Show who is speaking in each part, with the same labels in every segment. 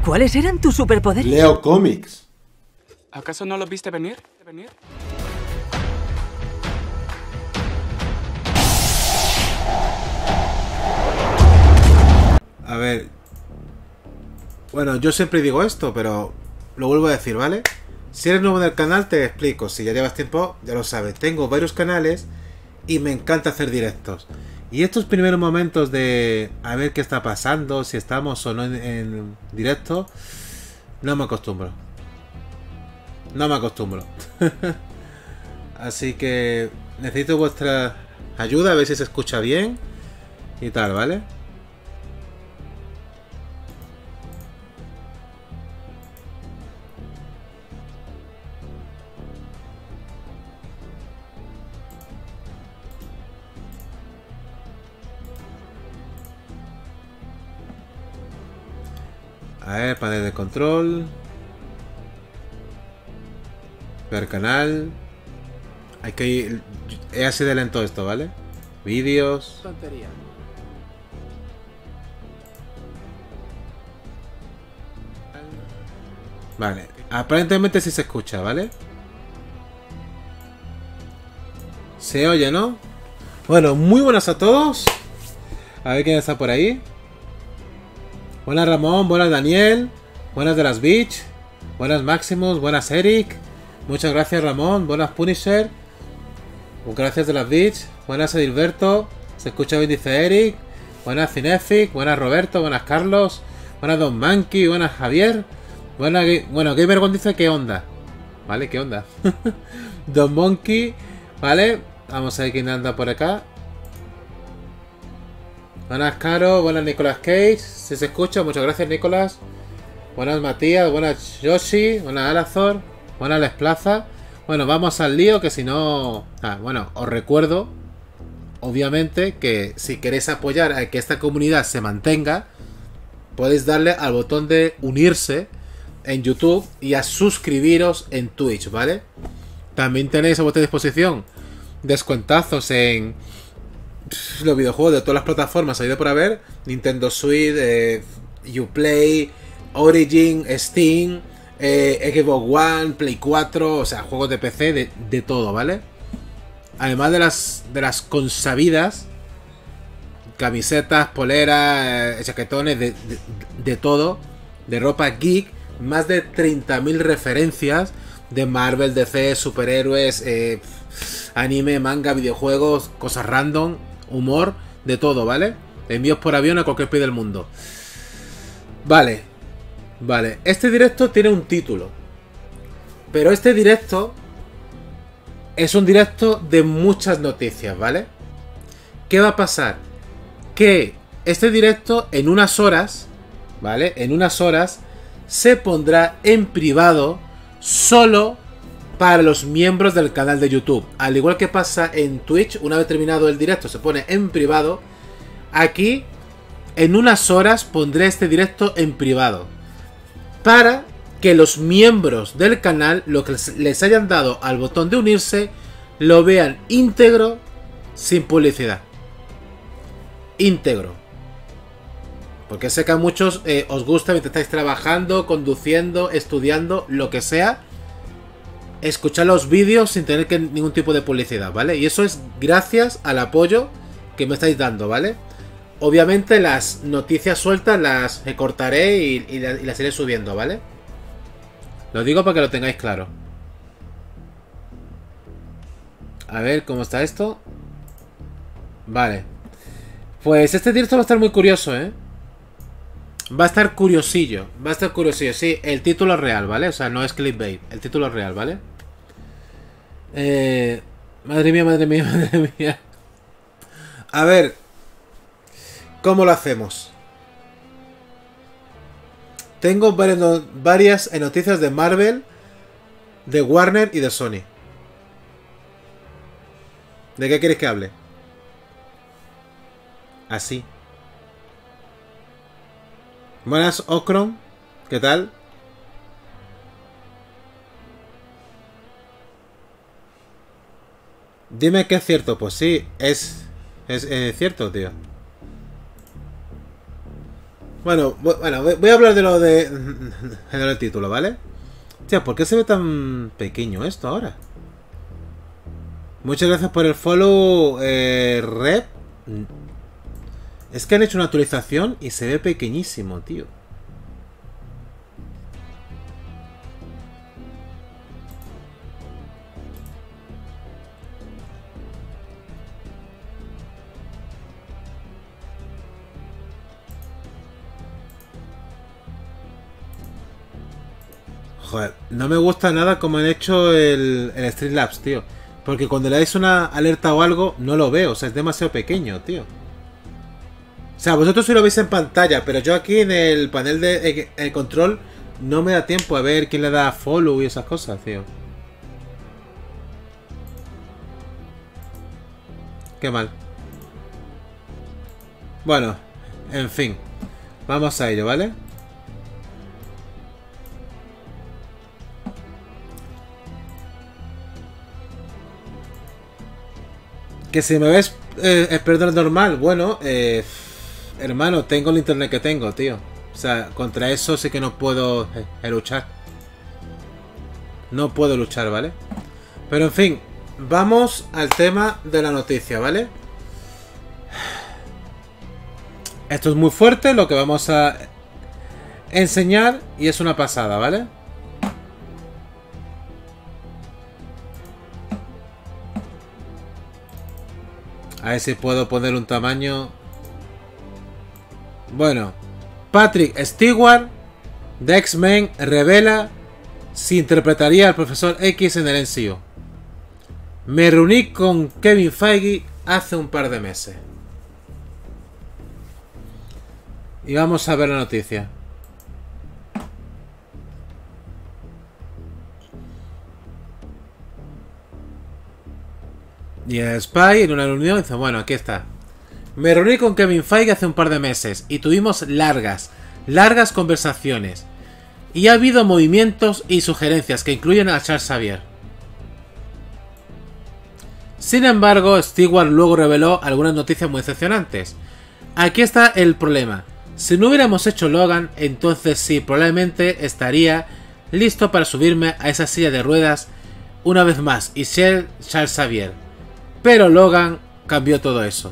Speaker 1: ¿Cuáles eran tus superpoderes?
Speaker 2: Leo cómics.
Speaker 3: ¿Acaso no lo viste venir?
Speaker 4: A ver. Bueno, yo siempre digo esto, pero lo vuelvo a decir, ¿vale? Si eres nuevo en el canal, te explico. Si ya llevas tiempo, ya lo sabes. Tengo varios canales y me encanta hacer directos. Y estos primeros momentos de a ver qué está pasando, si estamos o no en directo, no me acostumbro. No me acostumbro. Así que necesito vuestra ayuda, a ver si se escucha bien y tal, ¿vale? A ver, panel de control. Ver canal. Hay que ir. Es así de lento esto, ¿vale? Vídeos.
Speaker 3: Tontería.
Speaker 4: Vale. Aparentemente sí se escucha, ¿vale? Se oye, ¿no? Bueno, muy buenas a todos. A ver quién está por ahí. Buenas Ramón, buenas Daniel, buenas de las Beach, buenas Maximus, buenas Eric, muchas gracias Ramón, buenas Punisher, gracias de las Beach, buenas Edilberto, se escucha bien dice Eric, buenas Cinefic, buenas Roberto, buenas Carlos, buenas Don Monkey, buenas Javier, buenas, bueno, Gamergon dice qué onda, ¿vale? ¿Qué onda? Don Monkey, ¿vale? Vamos a ver quién anda por acá. Buenas Caro, buenas Nicolas Cage, si se escucha, muchas gracias Nicolas. Buenas Matías, buenas Yoshi, buenas Alazor, buenas Les Plaza. Bueno, vamos al lío que si no... bueno, os recuerdo, obviamente, que si queréis apoyar a que esta comunidad se mantenga, podéis darle al botón de unirse en YouTube y a suscribiros en Twitch, ¿vale? También tenéis a vuestra disposición descuentazos en los videojuegos de todas las plataformas ha ido por haber: Nintendo Switch, Uplay, Origin, Steam, Xbox One, Play 4, o sea, juegos de PC, de todo, ¿vale? Además de las consabidas camisetas, poleras, chaquetones, de todo, de ropa geek, más de 30.000 referencias de Marvel, DC, superhéroes, anime, manga, videojuegos, cosas random, humor, de todo, ¿vale? Envíos por avión a cualquier país del mundo. Vale. Vale. Este directo tiene un título. Pero este directo es un directo de muchas noticias, ¿vale? ¿Qué va a pasar? Que este directo en unas horas, ¿vale? En unas horas se pondrá en privado solo para los miembros del canal de YouTube. Al igual que pasa en Twitch, una vez terminado el directo se pone en privado. Aquí, en unas horas, pondré este directo en privado para que los miembros del canal, lo que les hayan dado al botón de unirse, lo vean íntegro, sin publicidad. Íntegro. Porque sé que a muchos os gusta mientras estáis trabajando, conduciendo, estudiando, lo que sea, escuchar los vídeos sin tener ningún tipo de publicidad, ¿vale? Y eso es gracias al apoyo que me estáis dando, ¿vale? Obviamente las noticias sueltas las cortaré y las iré subiendo, ¿vale? Lo digo para que lo tengáis claro. A ver cómo está esto. Vale. Pues este directo va a estar muy curioso, ¿eh? Va a estar curiosillo. Va a estar curiosillo, sí. El título es real, ¿vale? O sea, no es clickbait. El título es real, ¿vale? Madre mía, madre mía, madre mía. A ver. ¿Cómo lo hacemos? Tengo varias noticias de Marvel, de Warner y de Sony. ¿De qué queréis que hable? Así. Buenas, Okron. ¿Qué tal? Dime que es cierto. Pues sí, es cierto, tío. Bueno, voy a hablar de lo de... en el título, ¿vale? Tía, ¿por qué se ve tan pequeño esto ahora? Muchas gracias por el follow, Rep. Es que han hecho una actualización y se ve pequeñísimo, tío. Joder, no me gusta nada como han hecho el Streamlabs, tío. Porque cuando le dais una alerta o algo, no lo veo. O sea, es demasiado pequeño, tío. O sea, vosotros sí lo veis en pantalla, pero yo aquí en el panel de el control no me da tiempo a ver quién le da follow y esas cosas, tío. Qué mal. Bueno, en fin. Vamos a ello, ¿vale? Que si me ves perdón normal, bueno, hermano, tengo el internet que tengo, tío. O sea, contra eso sí que no puedo luchar. No puedo luchar, ¿vale? Pero en fin, vamos al tema de la noticia, ¿vale? Esto es muy fuerte lo que vamos a enseñar y es una pasada, ¿vale? A ver si puedo poner un tamaño. Bueno, Patrick Stewart de X-Men revela si interpretaría al Profesor X en el MCU. Me reuní con Kevin Feige hace un par de meses. Y vamos a ver la noticia. Y el Spy en una reunión dice, bueno, aquí está. Me reuní con Kevin Feige hace un par de meses y tuvimos largas conversaciones. Y ha habido movimientos y sugerencias que incluyen a Charles Xavier. Sin embargo, Stewart luego reveló algunas noticias muy decepcionantes. Aquí está el problema. Si no hubiéramos hecho Logan, entonces sí, probablemente estaría listo para subirme a esa silla de ruedas una vez más y ser Charles Xavier. Pero Logan cambió todo eso.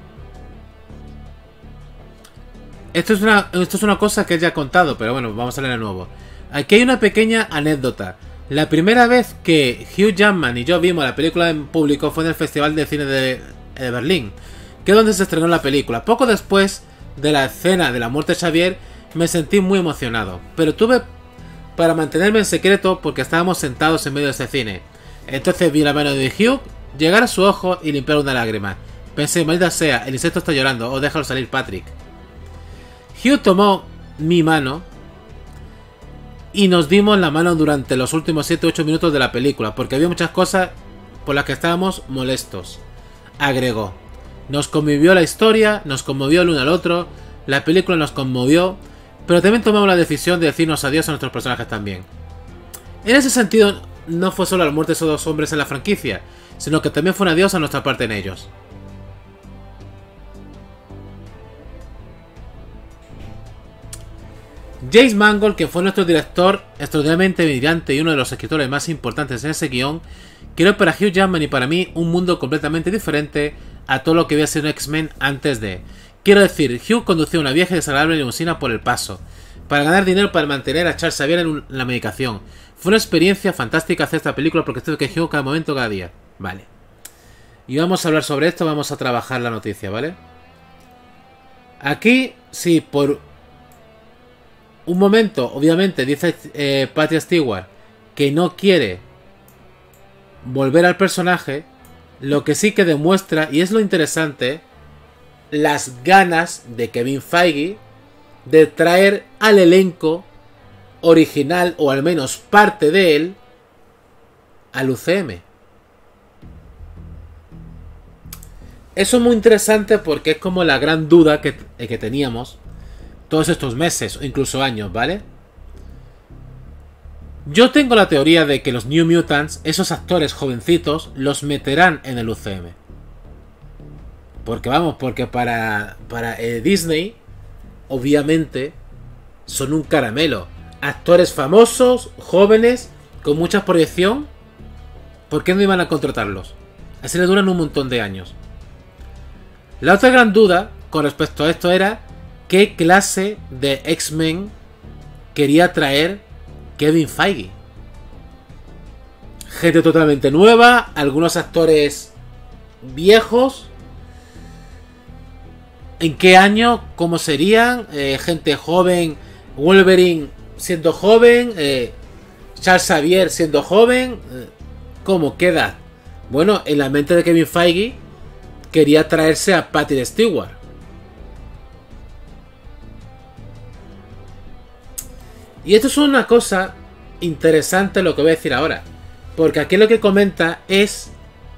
Speaker 4: Esto es una cosa que él ya ha contado, pero bueno, vamos a leer de nuevo. Aquí hay una pequeña anécdota. La primera vez que Hugh Jackman y yo vimos la película en público fue en el Festival de Cine de Berlín, que es donde se estrenó la película. Poco después de la escena de la muerte de Xavier, me sentí muy emocionado, pero tuve para mantenerme en secreto porque estábamos sentados en medio de ese cine. Entonces vi la mano de Hugh llegar a su ojo y limpiar una lágrima. Pensé, maldita sea, el insecto está llorando, o déjalo salir, Patrick. Hugh tomó mi mano y nos dimos la mano durante los últimos 7-8 minutos de la película, porque había muchas cosas por las que estábamos molestos. Agregó. Nos conmovió la historia, nos conmovió el uno al otro, la película nos conmovió, pero también tomamos la decisión de decirnos adiós a nuestros personajes también. En ese sentido, no fue solo la muerte de esos dos hombres en la franquicia, sino que también fue un adiós a nuestra parte en ellos. James Mangold, que fue nuestro director extraordinariamente brillante y uno de los escritores más importantes en ese guión, creó para Hugh Jackman y para mí un mundo completamente diferente a todo lo que había sido X-Men antes de. Quiero decir, Hugh condució una vieja y desagradable limusina por el paso, para ganar dinero para mantener a Charles Xavier en la medicación. Fue una experiencia fantástica hacer esta película porque estoy que Hugh cada momento, cada día. Vale. Y vamos a hablar sobre esto, vamos a trabajar la noticia, ¿vale? Aquí, sí, por un momento, obviamente, dice Patrick Stewart que no quiere volver al personaje, lo que sí que demuestra, y es lo interesante, las ganas de Kevin Feige de traer al elenco original, o al menos parte de él, al UCM. Eso es muy interesante porque es como la gran duda que teníamos todos estos meses o incluso años, ¿vale? Yo tengo la teoría de que los New Mutants, esos actores jovencitos, los meterán en el UCM. Porque vamos, porque para Disney obviamente, son un caramelo. Actores famosos, jóvenes, con mucha proyección. ¿Por qué no iban a contratarlos? Así le duran un montón de años. La otra gran duda con respecto a esto era qué clase de X-Men quería traer Kevin Feige. Gente totalmente nueva, algunos actores viejos. ¿En qué año? ¿Cómo serían? Gente joven, Wolverine siendo joven, Charles Xavier siendo joven. ¿Cómo? ¿Qué edad? Bueno, en la mente de Kevin Feige quería traerse a Patrick Stewart. Y esto es una cosa interesante lo que voy a decir ahora. Porque aquí lo que comenta es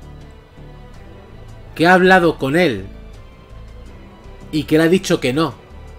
Speaker 4: que ha hablado con él y que le ha dicho que no.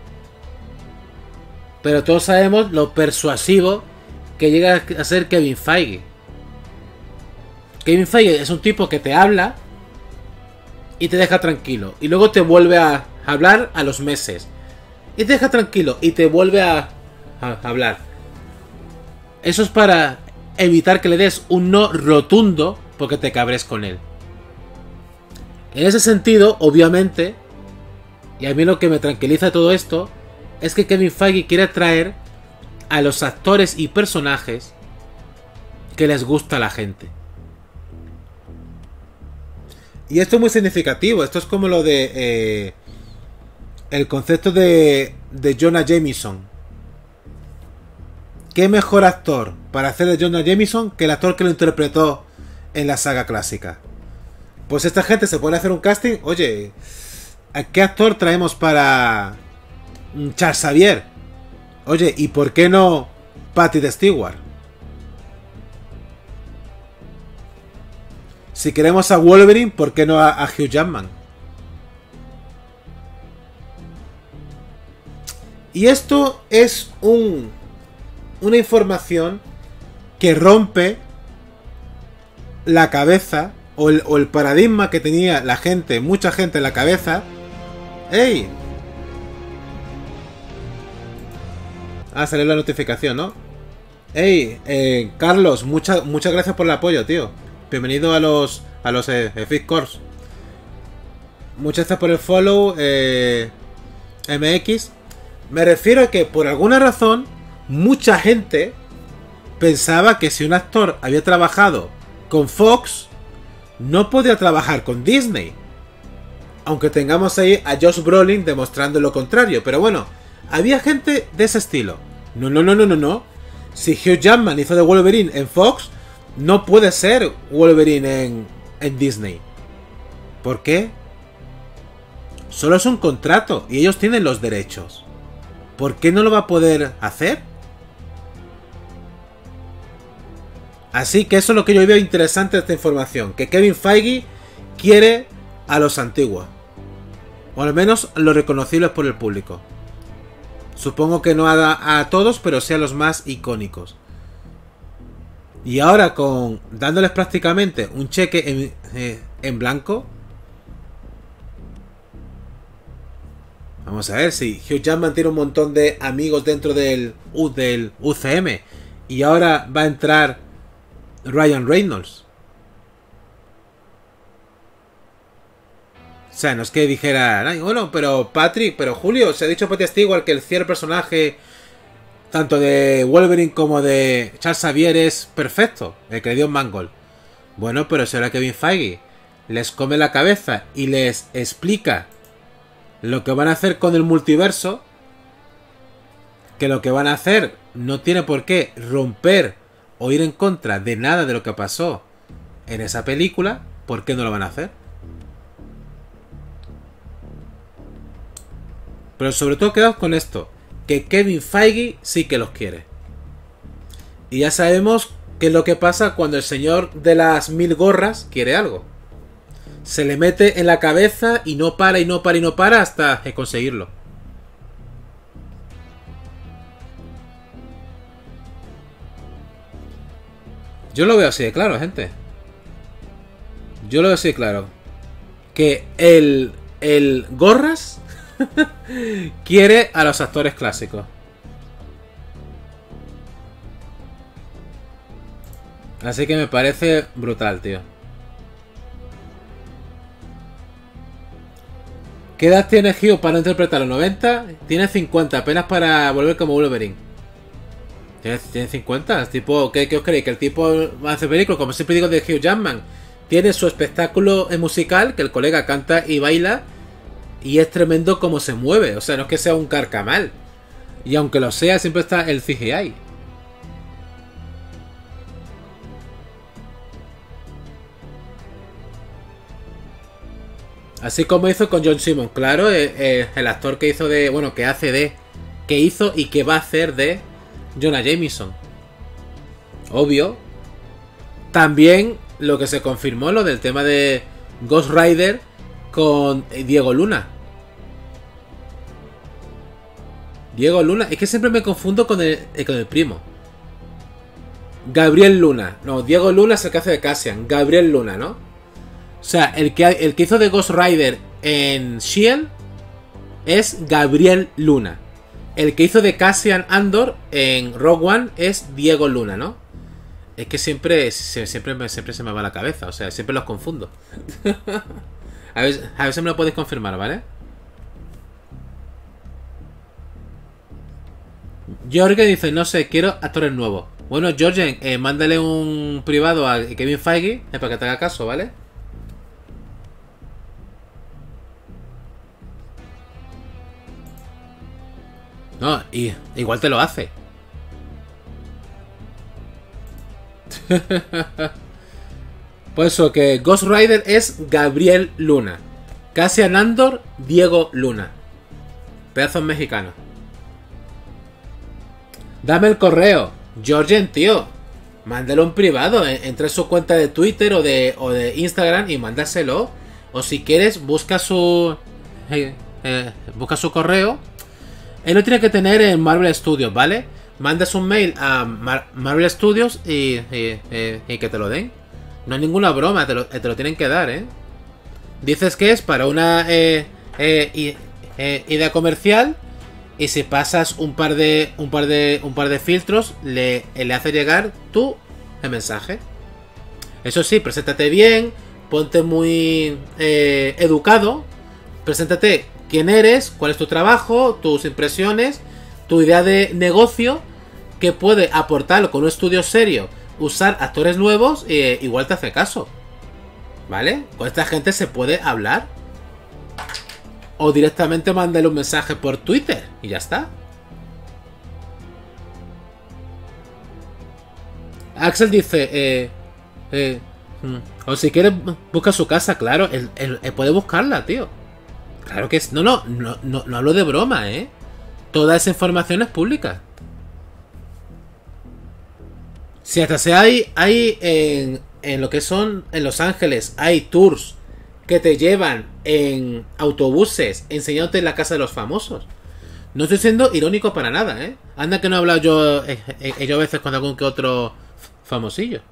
Speaker 4: Pero todos sabemos lo persuasivo que llega a ser Kevin Feige. Kevin Feige es un tipo que te habla y te deja tranquilo. Y luego te vuelve a hablar a los meses. Y te deja tranquilo y te vuelve a hablar. Eso es para evitar que le des un no rotundo porque te cabres con él. En ese sentido, obviamente, y a mí lo que me tranquiliza de todo esto es que Kevin Feige quiere traer a los actores y personajes que les gusta a la gente. Y esto es muy significativo. Esto es como lo de el concepto de Jonah Jameson. ¿Qué mejor actor para hacer de Jonah Jameson que el actor que lo interpretó en la saga clásica? Pues esta gente se puede hacer un casting. Oye, ¿a qué actor traemos para Charles Xavier? Oye, ¿y por qué no Patrick Stewart? Si queremos a Wolverine, ¿por qué no a Hugh Jackman? Y esto es una información que rompe la cabeza o el paradigma que tenía la gente, mucha gente en la cabeza. ¡Ey! Ah, salió la notificación, ¿no? ¡Ey! Carlos, muchas gracias por el apoyo, tío. Bienvenido a los Fit Course. Muchas gracias por el follow, MX. Me refiero a que por alguna razón mucha gente pensaba que si un actor había trabajado con Fox, no podía trabajar con Disney. Aunque tengamos ahí a Josh Brolin demostrando lo contrario. Pero bueno, había gente de ese estilo. No. Si Hugh Jackman hizo de Wolverine en Fox, no puede ser Wolverine en Disney. ¿Por qué? Solo es un contrato y ellos tienen los derechos. ¿Por qué no lo va a poder hacer? Así que eso es lo que yo veo interesante de esta información. Que Kevin Feige quiere a los antiguos. O al menos los reconocibles por el público. Supongo que no a todos, pero sí a los más icónicos. Y ahora dándoles prácticamente un cheque en blanco. Vamos a ver si Hugh Jackman tiene un montón de amigos dentro del UCM. Y ahora va a entrar Ryan Reynolds. O sea, no es que dijera, ay, bueno, pero Julio, se ha dicho Patrick Stewart que el cierre personaje tanto de Wolverine como de Charles Xavier es perfecto, el que le dio Mangold. Bueno, pero si ahora Kevin Feige les come la cabeza y les explica lo que van a hacer con el multiverso, que lo que van a hacer no tiene por qué romper o ir en contra de nada de lo que pasó en esa película, ¿por qué no lo van a hacer? Pero sobre todo quedaos con esto, que Kevin Feige sí que los quiere. Y ya sabemos qué es lo que pasa cuando el señor de las 1000 gorras quiere algo. Se le mete en la cabeza y no para hasta conseguirlo. Yo lo veo así de claro, gente. Yo lo veo así de claro. Que el gorras quiere a los actores clásicos. Así que me parece brutal, tío. ¿Qué edad tiene Hugh para interpretar los 90? Tiene 50, apenas para volver como Wolverine. ¿Tiene 50? Tipo, ¿qué os creéis? ¿Que el tipo hace películas? Como siempre digo de Hugh Jackman. Tiene su espectáculo musical, que el colega canta y baila. Y es tremendo como se mueve. O sea, no es que sea un carcamal. Y aunque lo sea, siempre está el CGI. Así como hizo con John Simmons, claro, el actor que hizo de... Bueno, que hace de... Que hizo y que va a hacer de Jonah Jameson. Obvio. También lo que se confirmó, lo del tema de Ghost Rider con Diego Luna. Diego Luna, es que siempre me confundo con el primo. Gabriel Luna. No, Diego Luna es el que hace de Cassian. Gabriel Luna, ¿no? O sea, el que hizo de Ghost Rider en S.H.I.E.L.D. es Gabriel Luna. El que hizo de Cassian Andor en Rogue One es Diego Luna, ¿no? Es que siempre se me va la cabeza. O sea, siempre los confundo. a ver si me lo podéis confirmar, ¿vale? Jorge dice, no sé, quiero actores nuevos. Bueno, Jorgen, mándale un privado a Kevin Feige para que te haga caso, ¿vale? No, y igual te lo hace. Pues eso, que Ghost Rider es Gabriel Luna. Cassian Andor, Diego Luna. Pedazos mexicanos. Dame el correo. Georgian, tío. Mándale un privado. Entra en su cuenta de Twitter o de Instagram y mándaselo. O si quieres, busca su correo. Él lo tiene que tener en Marvel Studios, ¿vale? Mandas un mail a Marvel Studios y que te lo den. No hay ninguna broma, te lo tienen que dar, ¿eh? Dices que es para una idea comercial y si pasas un par de filtros le hace llegar el mensaje. Eso sí, preséntate bien, ponte muy educado, preséntate quién eres, cuál es tu trabajo, tus impresiones, tu idea de negocio, que puede aportarlo con un estudio serio, usar actores nuevos, igual te hace caso. ¿Vale? Con esta gente se puede hablar. O directamente mándale un mensaje por Twitter y ya está. Axel dice, o si quieres busca su casa, claro, él puede buscarla, tío. Claro que es. No hablo de broma, ¿eh? Toda esa información es pública. Si hasta hay en lo que son en Los Ángeles, hay tours que te llevan en autobuses enseñándote la casa de los famosos. No estoy siendo irónico para nada, ¿eh? Anda que no he hablado yo a veces con algún que otro famosillo.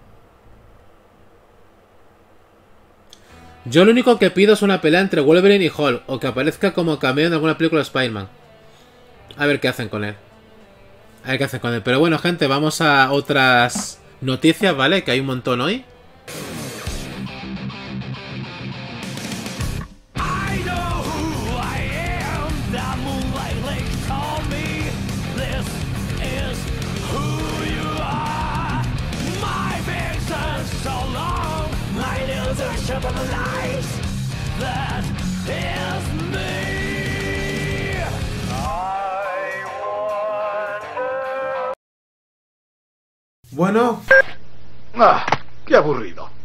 Speaker 4: Yo lo único que pido es una pelea entre Wolverine y Hulk, o que aparezca como cameo en alguna película de Spider-Man. A ver qué hacen con él. Pero bueno, gente, vamos a otras noticias, ¿vale? Que hay un montón hoy. Bueno.
Speaker 1: ¡Qué aburrido!